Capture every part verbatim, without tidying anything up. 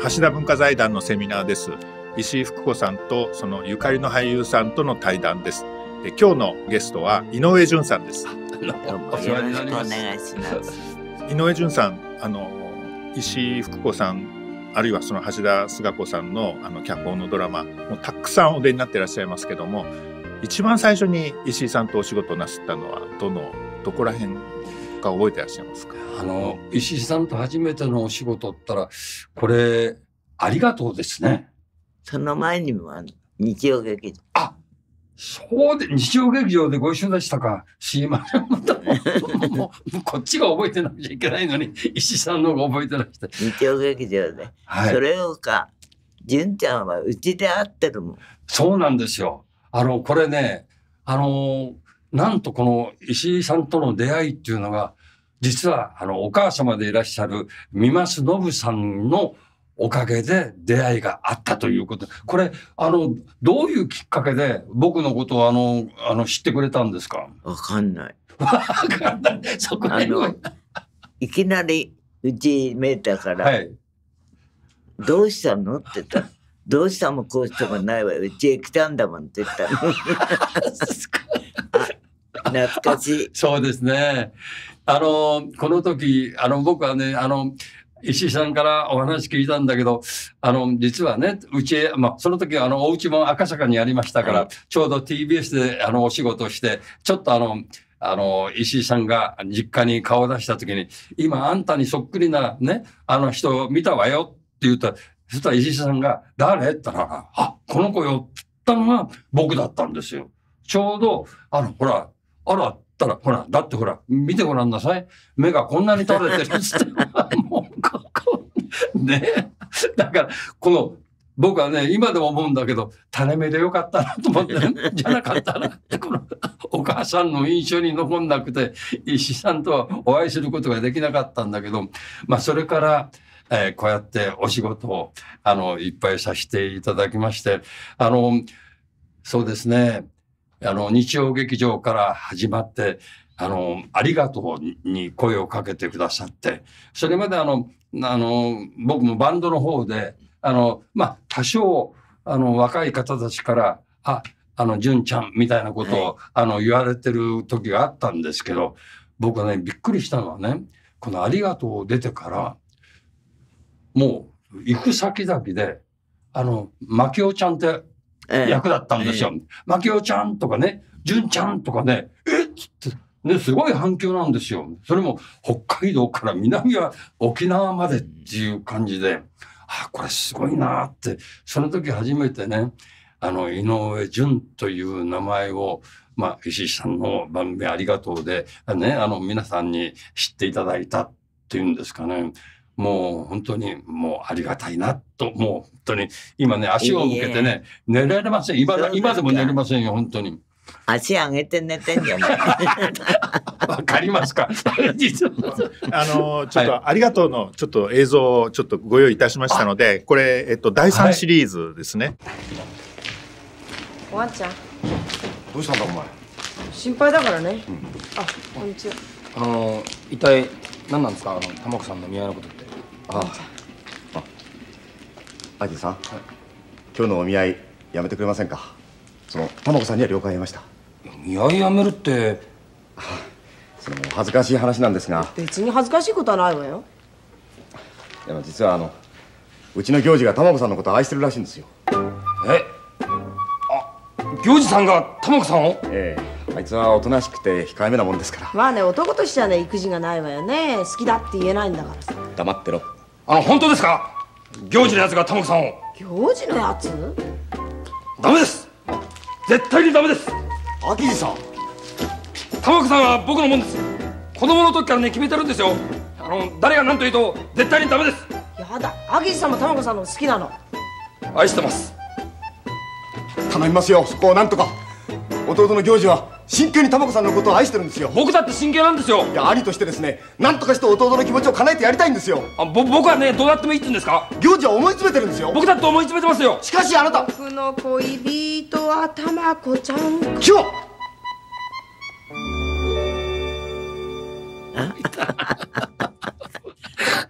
橋田文化財団のセミナーです。石井ふく子さんとそのゆかりの俳優さんとの対談です。で今日のゲストは井上順さんです。 どうもよろしくお願いします。 井上順さん、あの石井ふく子さんあるいはその橋田壽賀子さんのあの脚本のドラマもうたくさんお出になっていらっしゃいますけども、一番最初に石井さんとお仕事なすったのはどのどこら辺か覚えていらっしゃいますか？ あの石井さんと初めてのお仕事ったらこれありがとうですね。 その前にもあの日曜劇場。 あ、そうで日曜劇場でご一緒でしたか。すいません。もうこっちが覚えてなくちゃいけないのに石井さんの方が覚えてなくて。 日曜劇場で、はい、それをか純ちゃんはうちで会ってるもん。 そうなんですよ。あのこれね、あのなんとこの石井さんとの出会いっていうのが実はあのお母様でいらっしゃる三増信さんのおかげで出会いがあったということ。これあのどういうきっかけで僕のことをあのあの知ってくれたんですか？ わかんない。 わかんない。そこあのいきなりうち見えたから、はい、どうしたのって言ったら、どうしたもこうしてもないわよ、うちへ来たんだもんって言ったの。懐かしい。 そうですね。あのこの時あの僕はねあの石井さんからお話聞いたんだけど、あの実はねうちへ、まあ、その時あのお家も赤坂にありましたから、はい、ちょうど ティービーエス であのお仕事をしてちょっとあのあの石井さんが実家に顔を出した時に今あんたにそっくりなねあの人を見たわよって言ったら、そしたら石井さんが誰って言ったら、あ、この子よって言ったのが僕だったんですよ。ちょうどあのほらあらったらほらだってほら見てごらんなさい、目がこんなに垂れてるっつってもうここね、だからこの僕はね今でも思うんだけど種目でよかったなと思ってじゃなかったらこのお母さんの印象に残んなくて石井さんとはお会いすることができなかったんだけど、まあそれから、えー、こうやってお仕事をあのいっぱいさせていただきまして、あのそうですね、あの日曜劇場から始まってあのありがとうに声をかけてくださって、それまであのあの僕もバンドの方であのまあ多少あの若い方たちからああの純ちゃんみたいなことを、はい、あの言われてる時があったんですけど、僕はねびっくりしたのはね、このありがとう出てからもう行く先々であのマキオちゃんって役だったんですよ。ええ、マキオちゃんとかね、純ちゃんとかね、えっつってね、すごい反響なんですよ。それも北海道から南は沖縄までっていう感じで、あ、これすごいなって、その時初めてね、あの井上純という名前を、まあ石井さんの番組ありがとうでね、あの皆さんに知っていただいたっていうんですかね。もう本当にもうありがたいなと、もう本当に今ね足を向けてね、いい寝られません。今だ今でも寝れませんよ本当に。 足上げて寝てんじゃない。 わかりますか。 あのちょっとありがとうのちょっと映像をちょっとご用意いたしましたので、これえっとだいさんシリーズですね。はい、 おわんちゃん。 どうしたんだお前。 心配だからね。うん、あ、こんにちは。 あの一体何なんですか、あの玉子さんの見合いのことって。 ああ、あいてさん、はい、今日のお見合いやめてくれませんか。その玉子さんには了解を得ました。 見合いやめるって。 その恥ずかしい話なんですが。 別に恥ずかしいことはないわよ。 でも実はあのうちの行司が玉子さんのことを愛してるらしいんですよ。 え、あ、行司さんが玉子さんを。 ええ、あいつはおとなしくて控えめなもんですから。 まあね、男としてはね育児がないわよね。好きだって言えないんだからさ。 黙ってろ。 あの本当ですか、行司のやつが玉子さんを。 行司のやつ？ ダメです、絶対にダメです。 秋地さん、 玉子さんは僕のもんです。子供の時からね決めてるんですよ。あの誰が何と言うと絶対にダメです。 やだ、秋地さんも玉子さんの好きなの。 愛してます。 頼みますよ、そこをなんとか。弟の行司は真剣に玉子さんのことを愛してるんですよ。 僕だって真剣なんですよ。 いや、兄としてですね、なんとかして弟の気持ちを叶えてやりたいんですよ。 あ、ぼ僕はねどうやってもいいって言うんですか。 行司は思い詰めてるんですよ。 僕だって思い詰めてますよ。 しかしあなた、 僕の恋人は玉子ちゃん。 キヨい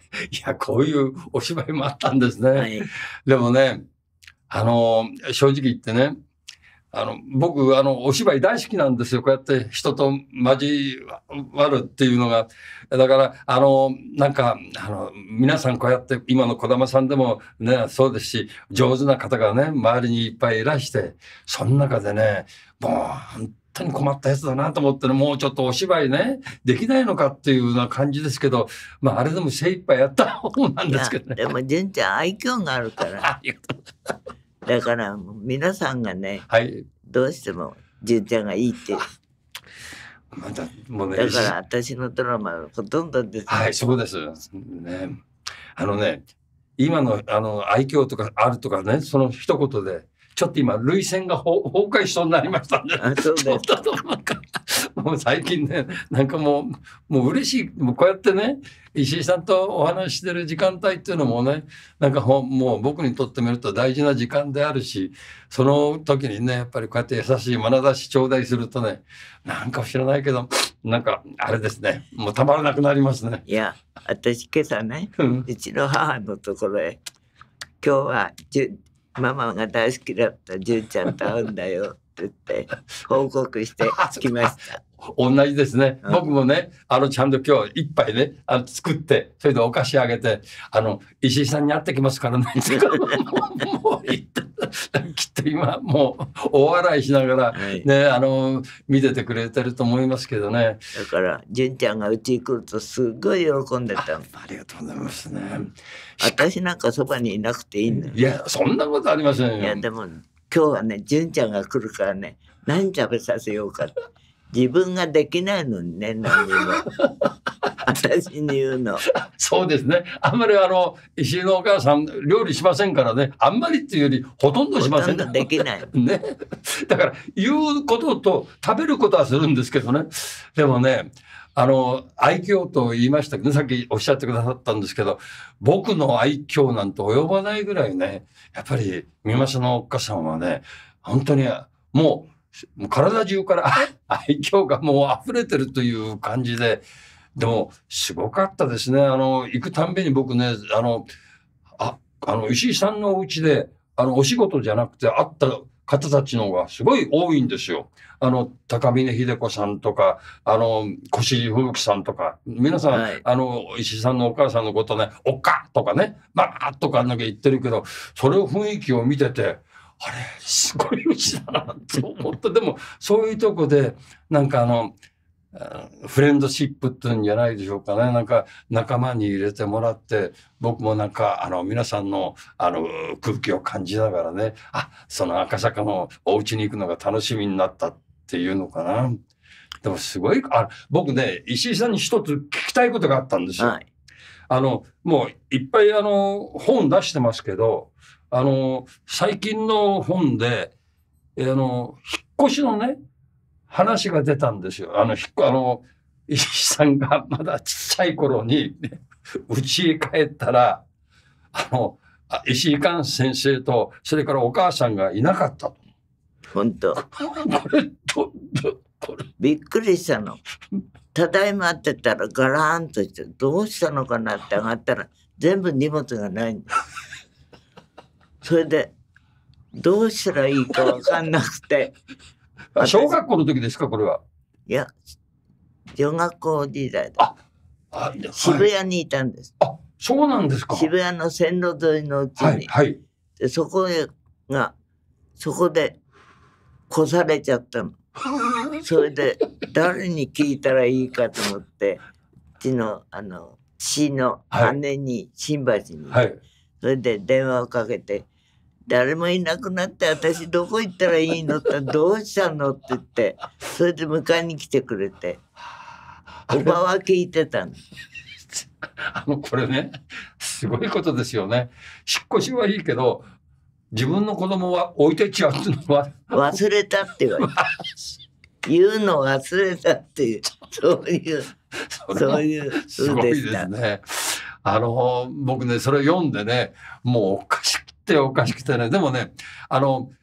こういうお芝居もあったんですね。 はい、 でもね、あの、正直言ってね、あの、僕、あの、お芝居大好きなんですよ。こうやって人と交わるっていうのが。だから、あの、なんか、あの、皆さんこうやって、今の児玉さんでもね、そうですし、上手な方がね、周りにいっぱいいらして、その中でね、もう、本当に困ったやつだなと思ってね、もうちょっとお芝居ね、できないのかっていうような感じですけど、まあ、あれでも精一杯やった方なんですけどね。 でも、純ちゃん愛嬌があるから。 ありがとうございます。 だから皆さんがね、 はい、 どうしても純ちゃんがいいってまだもうね、 だから私のドラマはほとんどです、ね、 はい、そうですね。あのね、今のあの愛嬌とかあるとかね、その一言でちょっと今涙腺が崩壊しそうになりましたね。 あ、そうです。 もう最近ね、なんかもう、もう嬉しい。もうこうやってね、石井さんとお話ししてる時間帯っていうのもね、なんかもう僕にとってみると大事な時間であるし、その時にね、やっぱりこうやって優しい眼差し頂戴するとね、なんか知らないけど、なんかあれですね、もうたまらなくなりますね。 いや、私今朝ね、うちの母のところへ、今日はじゅママが大好きだった純ちゃんと会うんだよって言って報告してきました。 同じですね、うん、僕もね、あのちゃんと今日一杯ね、あの作ってそれでお菓子あげて、あの石井さんに会ってきますからねもうきっと今もう大笑いしながらね、はい、あの見ててくれてると思いますけどね。 だから純ちゃんがうちに来るとすごい喜んでた。 あ, ありがとうございますね。 私なんかそばにいなくていいのよ。 いや、そんなことありませんよ。 いや、でも今日はね、純ちゃんが来るからね、何食べさせようかって。自分ができないのにね、何にも私に言うの。 そうですね。あんまりあの石井のお母さん料理しませんからね。あんまりっていうよりほとんどしませんね。 ほとんどできないね。だから言うことと食べることはするんですけどね。でもね、あの愛嬌と言いましたけど、さっきおっしゃってくださったんですけど、僕の愛嬌なんて及ばないぐらいね、やっぱり三政のおっかさんはね、本当にもうもう体中から愛嬌がもう溢れてるという感じで、でもすごかったですね。あの行くたんびに僕ね、あのああの石井さんのお家であのお仕事じゃなくて会った方たちの方がすごい多いんですよ。あの高峰秀子さんとか、あの越路吹雪さんとか、皆さん、はい、あの石井さんのお母さんのことね、おっかとかね、ママとかなんか言ってるけど、それを雰囲気を見てて、あれすごいうちだなと思って、でもそういうとこでなんかあのフレンドシップっていうんじゃないでしょうかね。なんか仲間に入れてもらって、僕もなんかあの皆さんのあの空気を感じながらね、あ、その赤坂のお家に行くのが楽しみになったっていうのかな。でもすごい、あ、僕ね、石井さんに一つ聞きたいことがあったんですよ。はい、あのもういっぱいあの本出してますけど、あの最近の本であの引っ越しのね話が出たんですよ。あの引っあの石井さんがまだちっちゃい頃に家へ帰ったら、あの石井寛先生とそれからお母さんがいなかったと。 本当。これとこれびっくりしたの。ただいまって言ったらガラーンとして、どうしたのかなって上がったら全部荷物がないんだ。それでどうしたらいいか分かんなくて小学校の時ですか、これは。 いや、小学校時代だ。ああ、渋谷にいたんです。 あ、そうなんですか。 渋谷の線路沿いのうちに、 はいはい、 でそこがそこで越されちゃったの。それで誰に聞いたらいいかと思ってうちのあの父の姉に新橋に、はいはい、それで電話をかけて、誰もいなくなって私どこ行ったらいいのってどうしたのって言って、それで迎えに来てくれて、おばは聞いてたの。 あのこれね、すごいことですよね。引っ越しはいいけど自分の子供は置いてっちゃうっていうのは忘れたって言われた。言うの忘れたっていう、そういうそういうすごいですね。あの僕ね、それ読んでね、もうおかしくておかしくてね、でもね、あの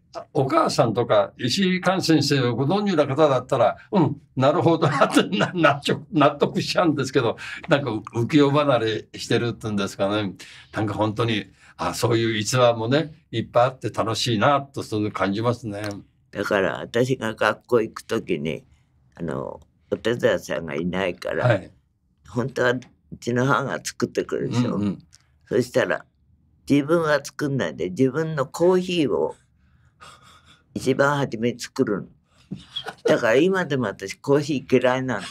お母さんとか石井寛先生をご存知の方だったら、うん、なるほどなって納得、納得しちゃうんですけど、なんか浮世離れしてるっていうんですかね。なんか本当に、あ、そういう逸話もね、いっぱいあって楽しいなと、そういう感じますね。 だから私が学校行くときに、あの、お手伝いさんがいないから、はい、本当はうちの母が作ってくるでしょ。うんうん、そしたら、自分は作んないで、自分のコーヒーを一番初めに作るの。だから今でも私コーヒー嫌いなの。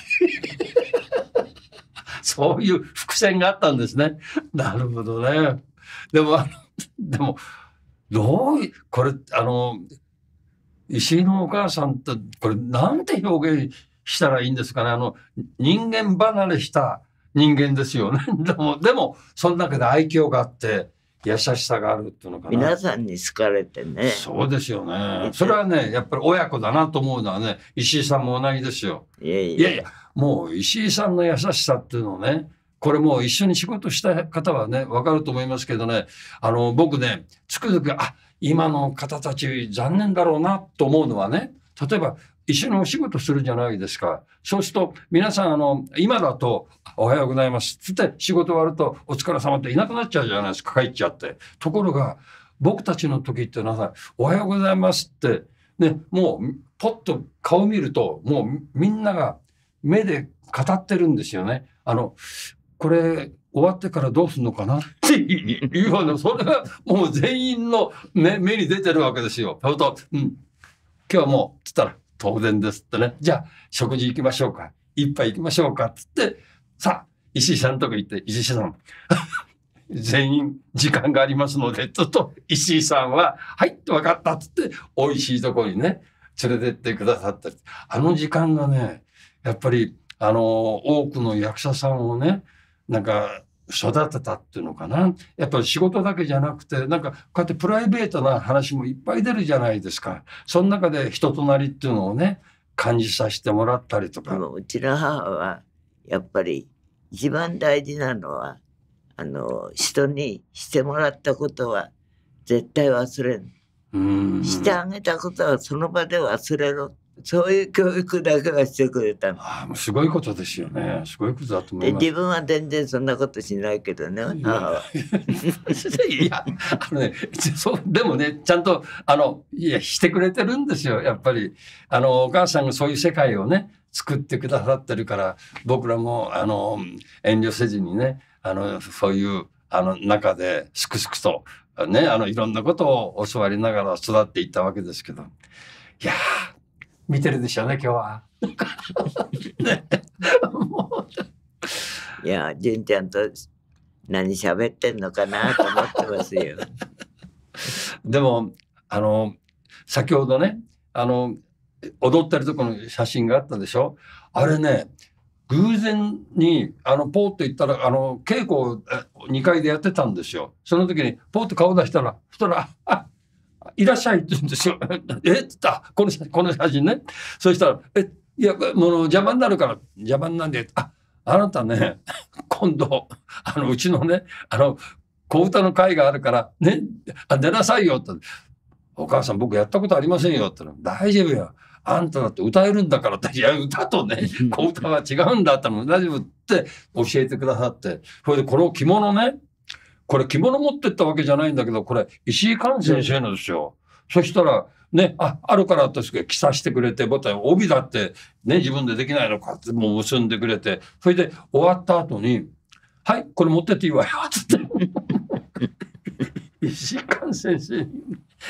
そういう伏線があったんですね。なるほどね。でも、あの、でも、どういう、これ、あの、石井のお母さんって、これ、なんて表現したらいいんですかね。あの、人間離れした人間ですよね。でも、でも、その中で愛嬌があって、優しさがあるっていうのかな。 皆さんに好かれてね。 そうですよね。それはね、やっぱり親子だなと思うのはね、石井さんも同じですよ。 いやいや。 いやいや、もう石井さんの優しさっていうのをね、これもう一緒に仕事した方はね、わかると思いますけどね、あの、僕ね、つくづく、あ、今の方たち残念だろうなと思うのはね、例えば一緒にお仕事するじゃないですか。そうすると皆さん、あの、今だと、おはようございます。つって仕事終わると、お疲れ様っていなくなっちゃうじゃないですか、帰っちゃって。ところが、僕たちの時ってのはさ、おはようございますって、ね、もう、ポッと顔見ると、もうみんなが目で語ってるんですよね。あの、これ、終わってからどうするのかなっていうような、それがもう全員の目、目に出てるわけですよ。そうと、うん、今日はもう、つったら、当然ですってね。じゃあ、食事行きましょうか。一杯行きましょうか。つって、さあ、石井さんのとこ行って、石井さん、全員時間がありますので、ちょっと石井さんは、はい、わかった。つって、美味しいところにね、連れてってくださった。あの時間がね、やっぱり、あの、多くの役者さんをね、なんか、育てたっていうのかな。やっぱり仕事だけじゃなくて、なんかこうやってプライベートな話もいっぱい出るじゃないですか。その中で人となりっていうのをね、感じさせてもらったりとか。 うちの母は、やっぱり一番大事なのは、あの、人にしてもらったことは絶対忘れん。うんしてあげたことはその場で忘れろ。そういう教育だけはしてくれたの。 ああ、すごいことですよね。すごいことだと思います。 で、自分は全然そんなことしないけどね。母は。 いや、あのね、そう、でもね、ちゃんと、あの、いや、してくれてるんですよ。やっぱり、あの、お母さんがそういう世界をね、作ってくださってるから、僕らも、あの、遠慮せずにね、あの、そういう、あの、中で、すくすくと、ね、あの、いろんなことを教わりながら育っていったわけですけど。いやー、見てるでしょうね、今日は。ね、 いや、純ちゃんと何喋ってんのかなと思ってますよ。 でも、あの、先ほどね、あの、踊ってるところの写真があったでしょ。あれね、偶然に、あの、ポーッと言ったら、あの、稽古をにかいでやってたんですよ。その時に、ポーッと顔出したら、そしたら、あ、いらっしゃいって言うんですよ。えって言ったこの、この写真ね。そしたら、え、いや、もう邪魔になるから、邪魔なんで、あ、あなたね、今度、あの、うちのね、あの、小唄の会があるから、ね、あ出なさいよって。お母さん、僕やったことありませんよって言ったら、大丈夫よ。あんただって歌えるんだからって、いや、歌とね、小唄は違うんだっての、大丈夫って教えてくださって、それでこの着物ね、これ着物持ってったわけじゃないんだけど、これ石井寛先生のですよ。そしたら、ね、あ、あるからって着させてくれて、ボタン、帯だってね、自分でできないのかってもう結んでくれて、それで終わった後に、はい、これ持ってっていいわよ、つって。石井寛先生に、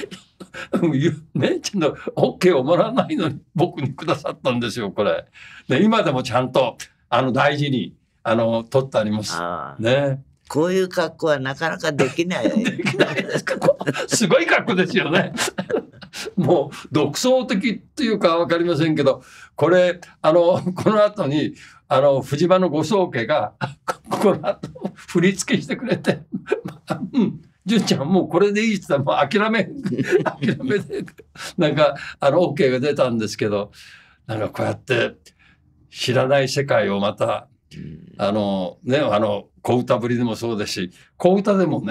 ね、ちょっと OK をもらわないのに僕にくださったんですよ、これ。ね、今でもちゃんと、あの、大事に、あの、取ってあります。ね。 こういう格好はなかなかできない。 できないですか。すごい格好ですよね。もう独創的っていうかわかりませんけど、これ、あの、この後に、あの、藤間のご宗家が、この後、振り付けしてくれて、うん、純ちゃんもうこれでいいって言ったら、もう諦め、諦めで、なんか、あの、OK が出たんですけど、なんかこうやって、知らない世界をまた、あの、ね、あの、小唄ぶりでもそうですし、小唄でもね、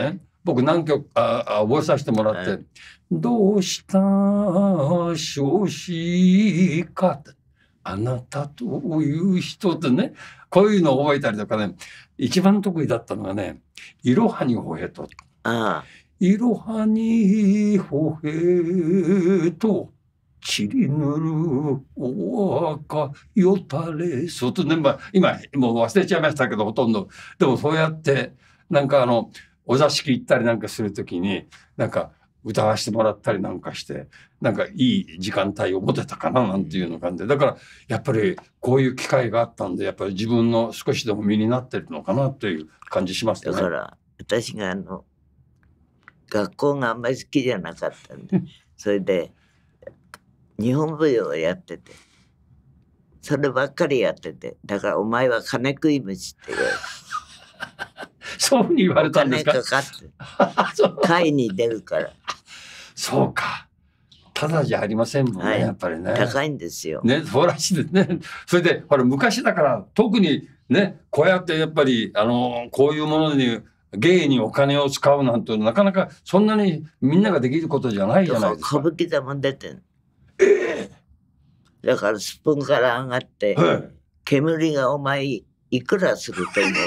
僕何曲ああ覚えさせてもらって、はい、どうした少子かってあなたという人ってね、こういうのを覚えたりとかね、一番得意だったのがね、いろはにほへと。 ああ。 いろはにほへと、ちりぬるお赤よたれそとね、まあ、今もう忘れちゃいましたけど、ほとんど。でもそうやって、なんかあの、お座敷行ったりなんかするときに、なんか、歌わせてもらったりなんかして、なんかいい時間帯を持てたかななんていうの感じで、だからやっぱりこういう機会があったんで、やっぱり自分の少しでも身になってるのかなという感じしますね。 だから私があの学校があんまり好きじゃなかったんで、それで日本舞踊をやってて、そればっかりやってて、だからお前は金食い虫って言われて。 そういうふうに言われたんですか。 お金かかって会に出るから。 そうか。ただじゃありませんもんね、はい、やっぱりね。 高いんですよ。 ね、そうらしいですね。それで、ほら、昔だから、特にね、こうやってやっぱり、あの、こういうものに、芸にお金を使うなんて、なかなかそんなにみんなができることじゃないじゃないですか。 歌舞伎座も出てる。 ええー、だからスプーンから上がって、はい、煙がお前いくらすると思う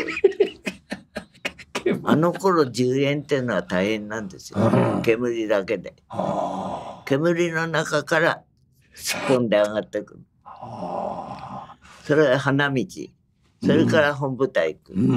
あの頃じゅうえんっていうのは大変なんですよ、うん、煙だけで。煙の中からスプーンで上がってくる。それが花道、それから本舞台行く、うんうんうん、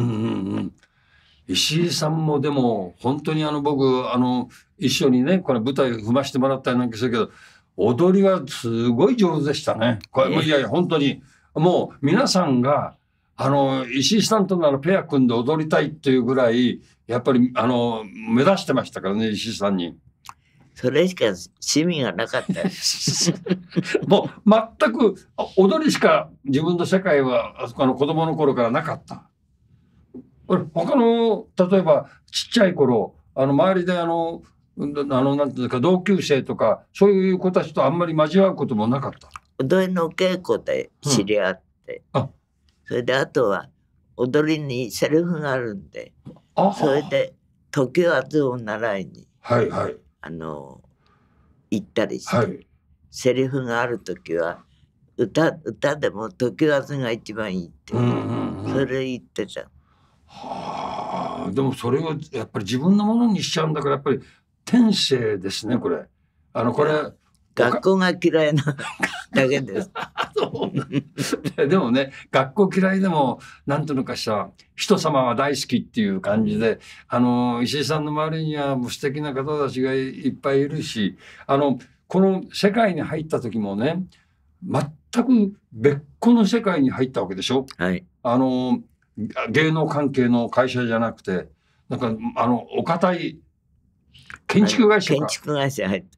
石井さんもでも本当にあの僕あの一緒にねこれ舞台踏ましてもらったりなんかするけど、踊りはすごい上手でしたね。これ、いやいや本当にもう皆さんがあの石井さんとならペア組んで踊りたいっていうぐらいやっぱりあの目指してましたからね、石井さんに。 それしか趣味がなかったもう全く踊りしか自分の世界はあの子供の頃からなかった。他の例えばちっちゃい頃あの周りであのあのなんていうか同級生とかそういう子たちとあんまり交わることもなかった。 踊りの稽古で知り合って、うん、あそれであとは踊りにセリフがあるんで、それで時わずを習いに、 はいはい、 あの行ったりして、 はい、 セリフがある時は 歌, 歌でも時わずが一番いいって、うんうんうん、それ言ってた。 はあ、でもそれをやっぱり自分のものにしちゃうんだからやっぱり天性ですねこれ。あのこれ学校が嫌いなだけです。 でもね学校嫌いでもなんというのかしら人様は大好きっていう感じで、あの石井さんの周りにはもう素敵な方たちがいっぱいいるし、あのこの世界に入った時もね全く別個の世界に入ったわけでしょ。 はい、 あの芸能関係の会社じゃなくてなんかあのお堅い建築会社か、 建築会社入った、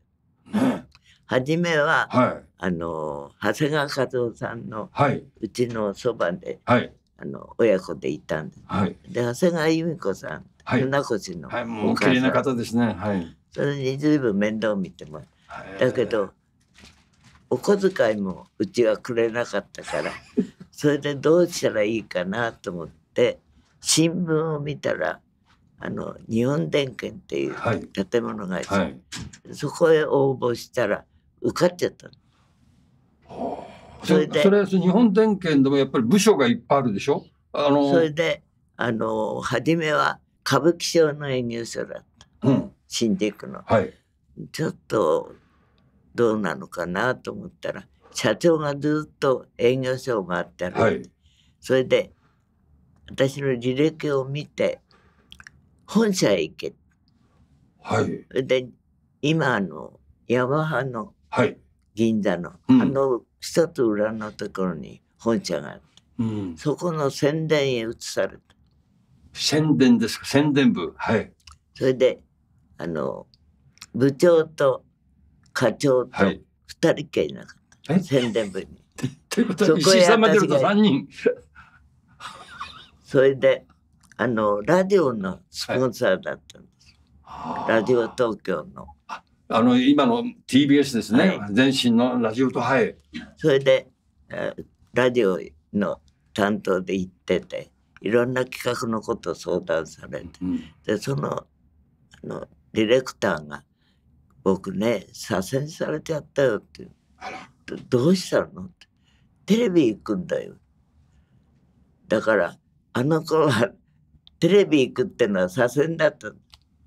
ね、初めは、 はい、 あの長谷川和夫さんの、 はい、 うちのそばで、 はい、 あの親子でいたんです、 はい、 で長谷川由美子さん、はい、船越のお母さん、 はい、もう綺麗な方ですね、はい、 それに随分面倒見てもらう、だけどお小遣いもうちはくれなかったからそれでどうしたらいいかなと思って新聞を見たらあの日本電検っていう建物会社、はいはい、そこへ応募したら受かっちゃったの。 それでそれは日本電検でもやっぱり部署がいっぱいあるでしょ。あのそれであの初めは歌舞伎町の営業所だった、うん、新宿の、 はい、 ちょっとどうなのかなと思ったら社長がずっと営業所を回ってる、はい、それで私の履歴を見て本社へ行け、 はい、 それで今あのヤマハの銀座の、 はい、 あの一つ裏のところに本社があって、うん、そこの宣伝へ移された。 宣伝ですか。宣伝部。はい。 それであの部長と課長と二人系いなかった、はい、宣伝部に。 ということは石井さんまでるとさんにん。 それであのラジオのスポンサーだったんです、はい、ラジオ東京のああの今の ティービーエス ですね、はい、前身のラジオと、はい、 それでラジオの担当で行ってていろんな企画のことを相談されて、うん、でそのあのディレクターが「僕ね左遷されちゃったよ」って「どうしたの?」って「テレビ行くんだよ」だからあの頃はテレビ行くってのは左遷だったの。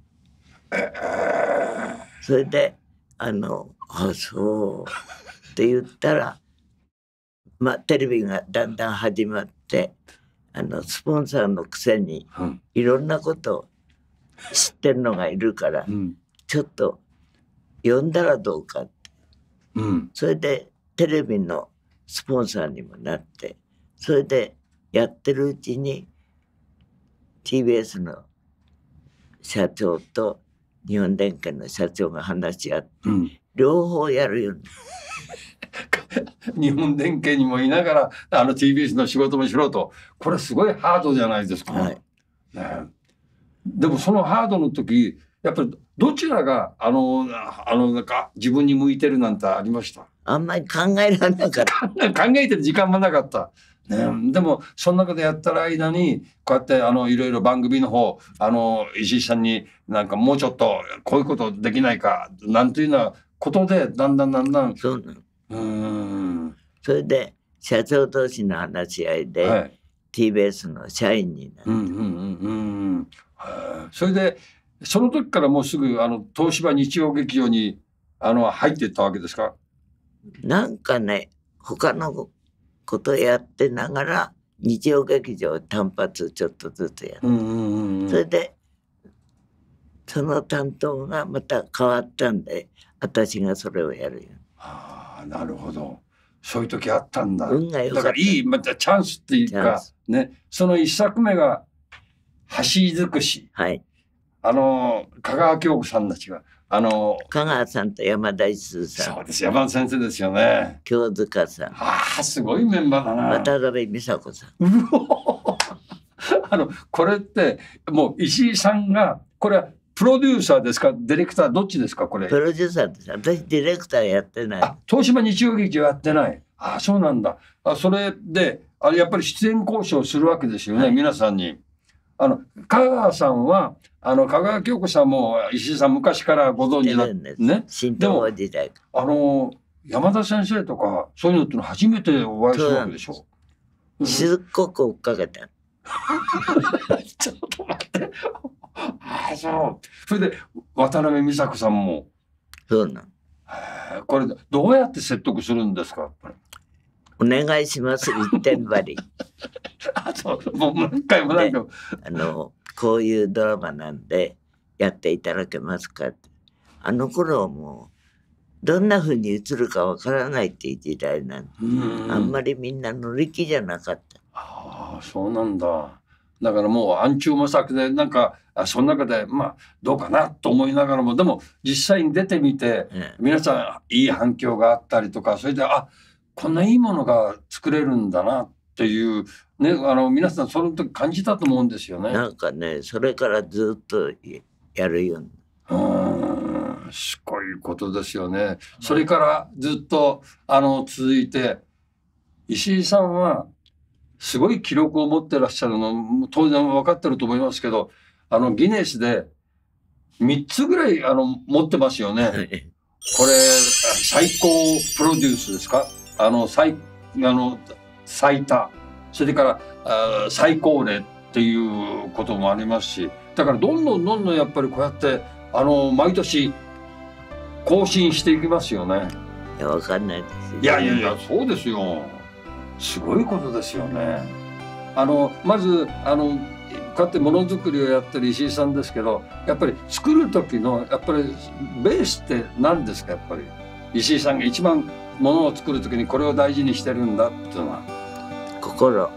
それであの「あそう」って言ったらまあテレビがだんだん始まってあのスポンサーのくせにいろんなことを知ってるのがいるから、うん、ちょっと呼んだらどうかって、うん、それでテレビのスポンサーにもなってそれでやってるうちに ティービーエス の社長と日本電機の社長が話し合って、うん、両方やるように日本電機にもいながらあの ティービーエス の仕事もしろとこれすごいハードじゃないですか、はいね、でもそのハードの時やっぱりどちらがあのあのなんか自分に向いてるなんてありました？ あんまり考えられなかった考えてる時間もなかった、ねうん、でもその中でやってる間にこうやってあのいろいろ番組の方あの石井さんになんかもうちょっとこういうことできないかなんていうようなことでだんだんだんだんそうなのうんそれで社長同士の話し合いで、はい、ティービーエス の社員になって、うんうんうんうん、それでその時からもうすぐあの東芝日曜劇場にあの入っていったわけですか？ なんかね他のことやってながら日曜劇場単発ちょっとずつやって、うんうんうん、それでその担当がまた変わったんで私がそれをやるよ。 ああなるほどそういう時あったんだ。 運が良かった。 だからいいまたチャンスっていうかねその一作目が橋尽くし。はい。あの香川京子さんたちがあの香川さんと山田一さん。 そうです山田先生ですよね。 京塚さん。 ああすごいメンバーだな。 渡辺美佐子さん。 うおあのこれってもう石井さんがこれはプロデューサーですかディレクターどっちですかこれ？ プロデューサーです。私ディレクターやってない。 あ東芝日曜劇場やってない。ああそうなんだ。あそれであれやっぱり出演交渉するわけですよね、はい、皆さんに。あの香川さんはあの香川京子さんも石井さん昔からご存知だね。 新東宝時代。 あの山田先生とかそういうのっての初めてお会いするわけでしょ。 すっごく追っかけた。 ちょっと待って。ああそう。それで渡辺美佐子さんも。 そうなの。 これどうやって説得するんですかやっぱり。 お願いします一点張り。 あそうもう何回も何回も、ね、 あのこういうドラマなんでやっていただけますかって。あの頃はもうどんな風に映るかわからないっていう時代なんで、んあんまりみんな乗り気じゃなかった。 ああそうなんだ。だからもう暗中模索でなんかその中でまあどうかなと思いながらもでも実際に出てみて、うん、皆さんいい反響があったりとかそれであこんないいものが作れるんだなっていうねあの皆さんその時感じたと思うんですよね。 なんかねそれからずっとやるように。 うんすごいことですよね。それからずっとあの続いて石井さんはすごい記録を持ってらっしゃるの当然分かってると思いますけどあのギネスでみっつぐらいあの持ってますよね。これ最高プロデュースですかあの 最, あの最多それからあ最高齢っていうこともありますしだからどんどんどんどんやっぱりこうやってあの毎年更新していきますよね。 いや分かんないですよ。 いやいやいやそうですよ。すごいことですよね。あのまずあのこうやってものづくりをやってる石井さんですけどやっぱり作る時のやっぱりベースって何ですかやっぱり石井さんが一番ものを作る時にこれを大事にしてるんだっていうのは心。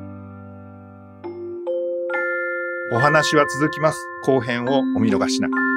お話は続きます。後編をお見逃しなく。